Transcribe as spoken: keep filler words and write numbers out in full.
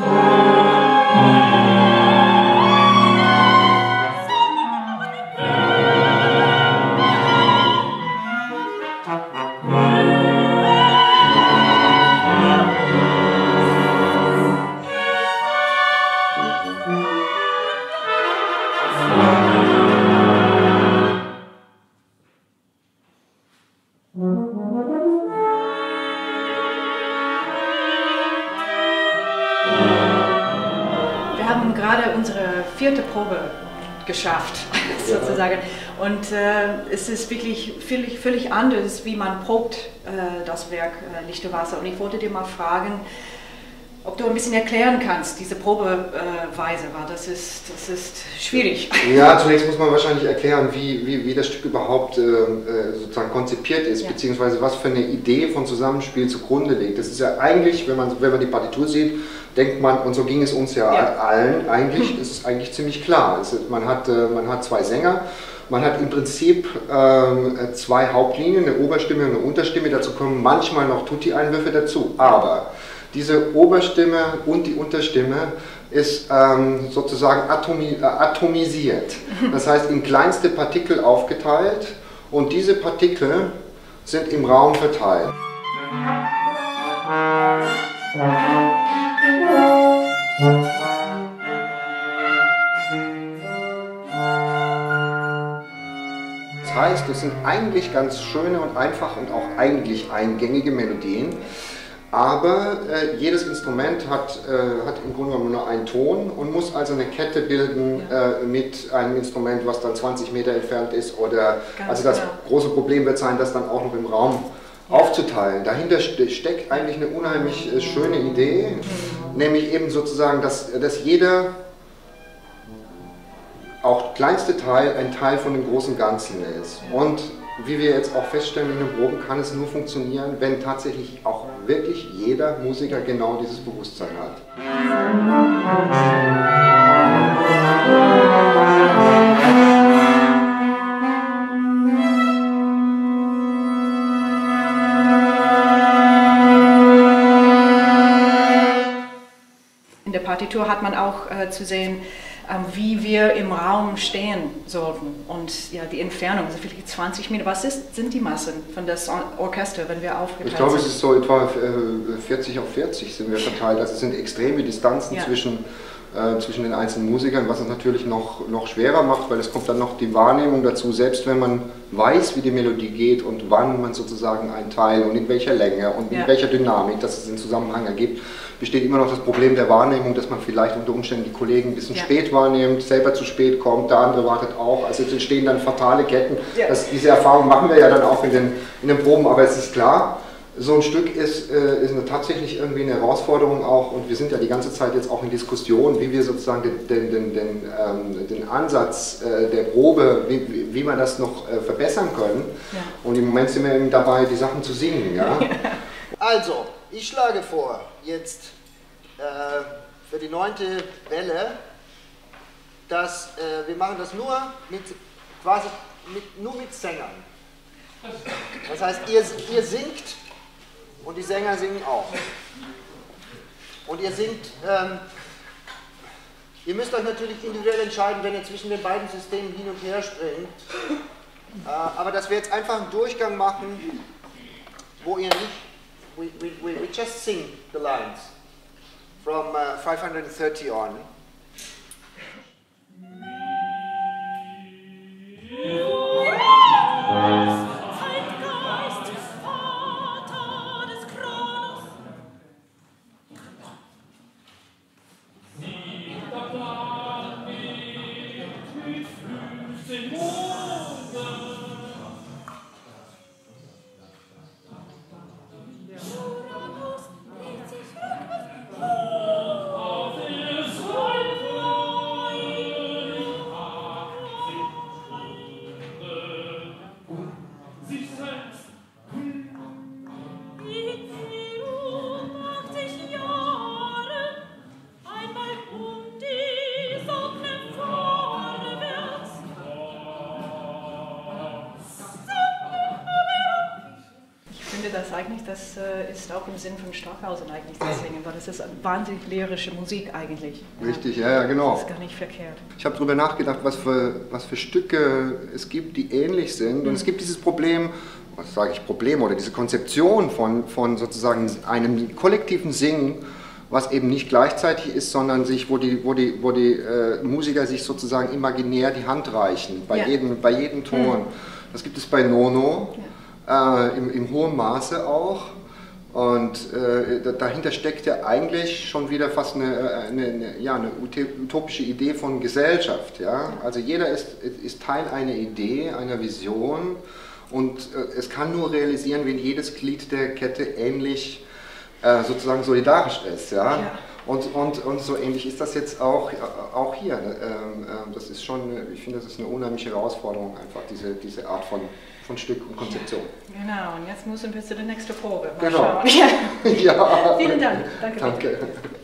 Wir haben gerade unsere vierte Probe geschafft, sozusagen. Und äh, es ist wirklich völlig, völlig anders, wie man probt äh, das Werk äh, Licht und Wasser. Und ich wollte dir mal fragen, ob du ein bisschen erklären kannst, diese Probeweise, weil das ist, das ist schwierig. Ja, zunächst muss man wahrscheinlich erklären, wie, wie, wie das Stück überhaupt äh, sozusagen konzipiert ist, ja. Beziehungsweise was für eine Idee von Zusammenspiel zugrunde liegt. Das ist ja eigentlich, wenn man, wenn man die Partitur sieht, denkt man, und so ging es uns ja, ja. allen, eigentlich ist es eigentlich ziemlich klar. Es ist, man, hat, äh, man hat zwei Sänger. Man hat im Prinzip ähm, zwei Hauptlinien, eine Oberstimme und eine Unterstimme, dazu kommen manchmal noch Tutti-Einwürfe dazu, aber diese Oberstimme und die Unterstimme ist ähm, sozusagen atomi äh, atomisiert, das heißt in kleinste Partikel aufgeteilt und diese Partikel sind im Raum verteilt. Das heißt, das sind eigentlich ganz schöne und einfache und auch eigentlich eingängige Melodien, aber äh, jedes Instrument hat, äh, hat im Grunde genommen nur einen Ton und muss also eine Kette bilden äh, mit einem Instrument, was dann zwanzig Meter entfernt ist, oder ganz also das genau. große Problem wird sein, das dann auch noch im Raum ja. aufzuteilen. Dahinter ste steckt eigentlich eine unheimlich äh, schöne Idee, mhm. nämlich eben sozusagen, dass, dass jeder auch kleinste Teil ein Teil von dem großen Ganzen ist. Und wie wir jetzt auch feststellen in den Proben, kann es nur funktionieren, wenn tatsächlich auch wirklich jeder Musiker genau dieses Bewusstsein hat. In der Partitur hat man auch äh, zu sehen, wie wir im Raum stehen sollten und ja, die Entfernung, also vielleicht zwanzig Meter. Was ist, sind die Massen von das Orchester, wenn wir aufgeteilt sind? Ich glaube, es ist so etwa vierzig auf vierzig sind wir verteilt. Also es sind extreme Distanzen ja. zwischen, äh, zwischen den einzelnen Musikern, was es natürlich noch, noch schwerer macht, weil es kommt dann noch die Wahrnehmung dazu, selbst wenn man weiß, wie die Melodie geht und wann man sozusagen einen Teil und in welcher Länge und ja. in welcher Dynamik, dass es den Zusammenhang ergibt, besteht immer noch das Problem der Wahrnehmung, dass man vielleicht unter Umständen die Kollegen ein bisschen ja. spät wahrnimmt, selber zu spät kommt, der andere wartet auch. Also es entstehen dann fatale Ketten. Ja. Das, diese Erfahrung machen wir ja dann auch in den, in den Proben, aber es ist klar, so ein Stück ist, äh, ist eine, tatsächlich irgendwie eine Herausforderung auch, und wir sind ja die ganze Zeit jetzt auch in Diskussion, wie wir sozusagen den, den, den, den, ähm, den Ansatz äh, der Probe, wie, wie wir das noch äh, verbessern können. Ja. Und im Moment sind wir eben dabei, die Sachen zu singen. Ja? Also, ich schlage vor, jetzt äh, für die neunte Welle, dass äh, wir machen das nur mit, quasi mit, nur mit Sängern. Das heißt, ihr, ihr singt und die Sänger singen auch. Und ihr singt, ähm, ihr müsst euch natürlich individuell entscheiden, wenn ihr zwischen den beiden Systemen hin und her springt. Äh, aber dass wir jetzt einfach einen Durchgang machen, wo ihr nicht We, we, we just sing the lines from uh, five hundred thirty on. Auf der Sonne eigentlich, das äh, ist auch im Sinn von Stockhausen eigentlich das Singen, weil das ist wahnsinnig lyrische Musik eigentlich. Richtig, ja, ja, genau. Das ist gar nicht verkehrt. Ich habe darüber nachgedacht, was für, was für Stücke es gibt, die ähnlich sind. Und mhm. es gibt dieses Problem, was sage ich Problem, oder diese Konzeption von, von sozusagen einem kollektiven Singen, was eben nicht gleichzeitig ist, sondern sich, wo die, wo die, wo die äh, Musiker sich sozusagen imaginär die Hand reichen, bei, ja. jedem, bei jedem Ton. Mhm. Das gibt es bei Nono, ja. äh, im, im hohen Maße auch. Und äh, dahinter steckt ja eigentlich schon wieder fast eine, eine, eine, ja, eine utopische Idee von Gesellschaft. Ja? Also jeder ist, ist Teil einer Idee, einer Vision, und äh, es kann nur realisieren, wenn jedes Glied der Kette ähnlich äh, sozusagen solidarisch ist. Ja? Ja. Und, und, und so ähnlich ist das jetzt auch, auch hier. Ähm, äh, das ist schon, ich finde, das ist eine unheimliche Herausforderung, einfach diese, diese Art von von Stück und Konzeption. Ja, genau, und jetzt müssen wir zu der nächsten Probe. Mal genau. schauen. Ja. Ja. Vielen Dank. Danke. Danke.